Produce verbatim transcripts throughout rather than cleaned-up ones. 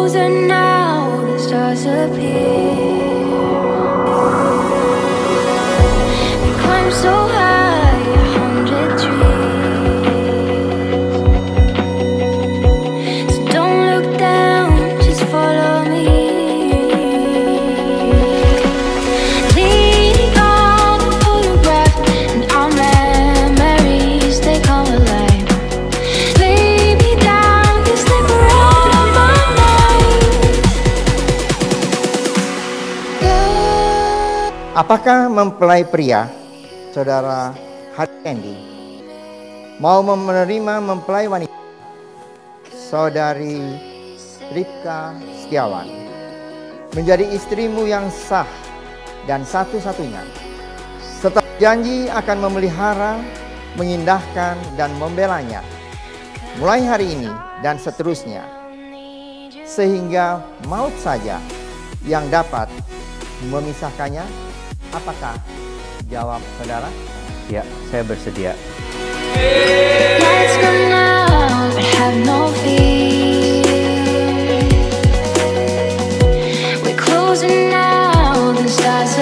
closer now, the stars appear. We climb so high, a hundred trees. So don't look down, just follow me. Leaning on the photograph, and our memories, they come alive. Lay me down, you slip around on my mind. Apakah mempelai pria, saudara Hari Sandy, mau menerima mempelai wanita, saudari Ripka Setiawan, menjadi istrimu yang sah dan satu-satunya, serta janji akan memelihara, mengindahkan, dan membelanya mulai hari ini dan seterusnya, sehingga maut saja yang dapat memisahkannya? Apakah jawab saudara? Ya, saya bersedia. Lights come out, but have no fear. We're closing now, the stars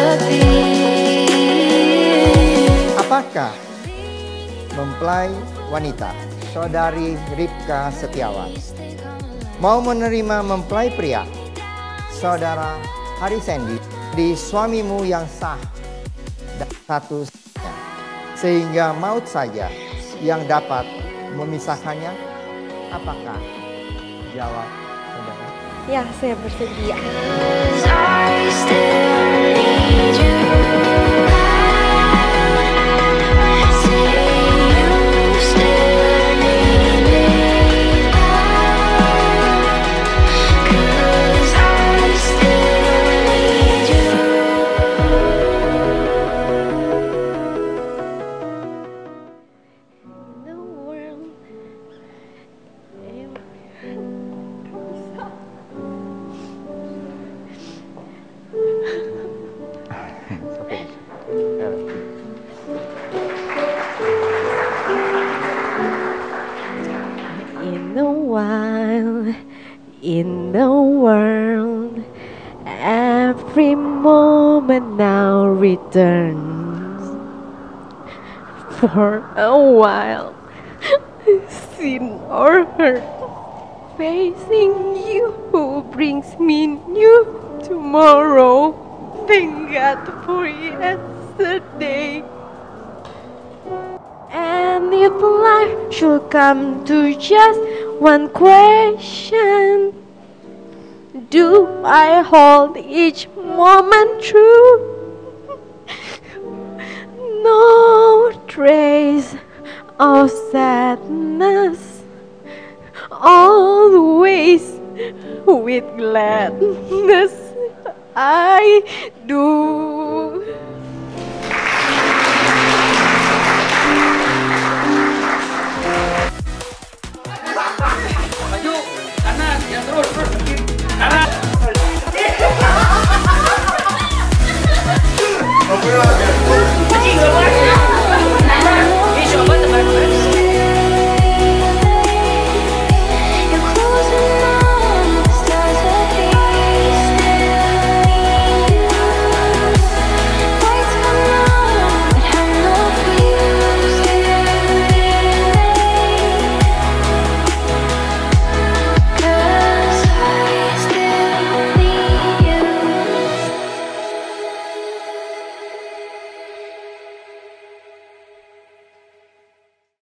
appear. Apakah mempelai wanita, saudari Ripka Setiawan, mau menerima mempelai pria, saudara Hari Sandy, di suamimu yang sah dan satu-satunya, sehingga maut saja yang dapat memisahkannya? Apakah jawab saudara? Ya, saya bersedia. 'Cause I still need you. Say you still need me. 'Cause I still need you. The world. In a while, in the world, every moment now returns. For a while, sin or hurt, facing you brings me new tomorrow. Thank God for yesterday. And if life should come to just one question, do I hold each moment true? No trace of sadness, always with gladness I do. Maju, kanan, ya terus, terus, kanan.